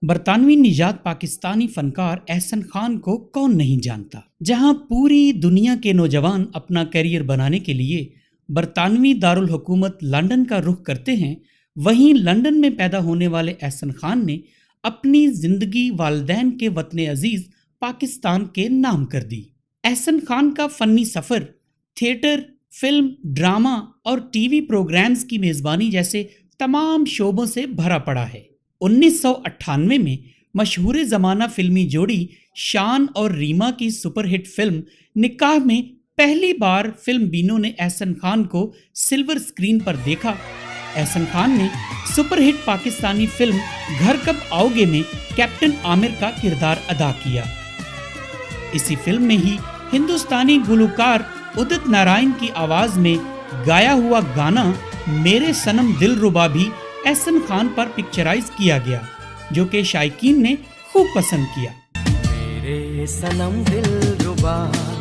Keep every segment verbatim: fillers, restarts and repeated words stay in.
برطانوی نژاد پاکستانی فنکار احسن خان کو کون نہیں جانتا؟ جہاں پوری دنیا کے نوجوان اپنا کیریئر بنانے کے لیے برطانوی دارالحکومت لندن کا رخ کرتے ہیں، وہیں لندن میں پیدا ہونے والے احسن خان نے اپنی زندگی والدین کے وطن عزیز پاکستان کے نام کر دی۔ احسن خان کا فنی سفر تھیٹر، فلم، ڈرامہ اور ٹی وی پروگرامز کی میزبانی جیسے تمام شعبوں سے بھرا پڑا ہے۔ انیس سو اٹھانوے میں مشہور زمانہ فلمی جوڑی شان اور ریما کی سپر ہٹ فلم نکاح میں پہلی بار فلم بینوں نے احسن خان کو سلور سکرین پر دیکھا۔ احسن خان نے سپر ہٹ پاکستانی فلم گھر کب آؤ گے میں کیپٹن عامر کا کردار ادا کیا۔ اسی فلم میں ہی ہندوستانی گلوکار ادت نارائن کی آواز میں گایا ہوا گانا میرے صنم دل ربا بھی احسن خان پر پکچرائز کیا گیا، جو کہ شائقین نے خوب پسند کیا۔ میرے صنم دل ربا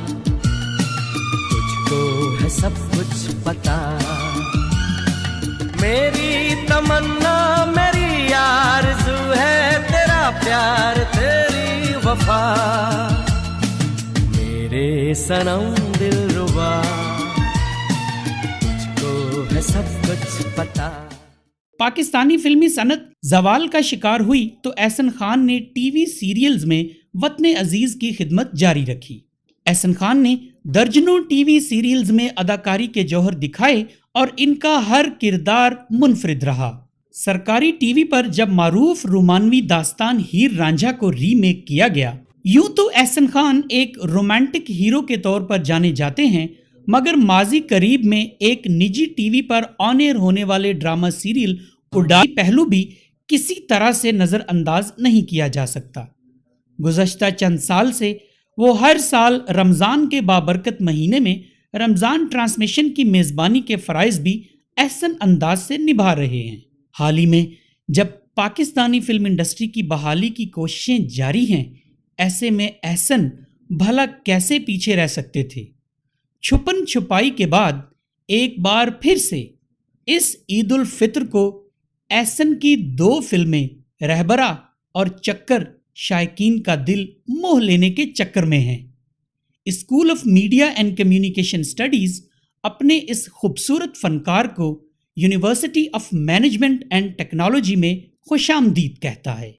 تجھ کو ہے سب کچھ پتا، میری تمنا میری آرزو ہے تیرا پیار تیری وفا، میرے صنم دل ربا تجھ کو ہے سب کچھ پتا۔ پاکستانی فلمی صنعت زوال کا شکار ہوئی تو احسن خان نے ٹی وی سیریلز میں وطن عزیز کی خدمت جاری رکھی۔ احسن خان نے درجنوں ٹی وی سیریلز میں اداکاری کے جوہر دکھائے اور ان کا ہر کردار منفرد رہا۔ سرکاری ٹی وی پر جب معروف رومانوی داستان ہیر رانجھا کو ری میک کیا گیا، یوں تو احسن خان ایک رومانٹک ہیرو کے طور پر جانے جاتے ہیں، مگر ماضی قریب میں ایک نجی ٹی وی پر آن ایئر ہونے والے ڈرامہ سیریل اڈائی پہلو بھی کسی طرح سے نظر انداز نہیں کیا جا سکتا۔ گزشتہ چند سال سے وہ ہر سال رمضان کے بابرکت مہینے میں رمضان ٹرانسمیشن کی میزبانی کے فرائض بھی احسن انداز سے نبھا رہے ہیں۔ حال ہی میں جب پاکستانی فلم انڈسٹری کی بحالی کی کوششیں جاری ہیں، ایسے میں احسن بھلا کیسے پیچھے رہ سکتے تھے؟ چھپن چھپائی کے بعد ایک بار پھر سے اس عید الفطر کو احسن کی دو فلمیں رہبرا اور چکر شائقین کا دل موہ لینے کے چکر میں ہیں۔ School of media and communication studies اپنے اس خوبصورت فنکار کو university of management and technology میں خوش آمدید کہتا ہے۔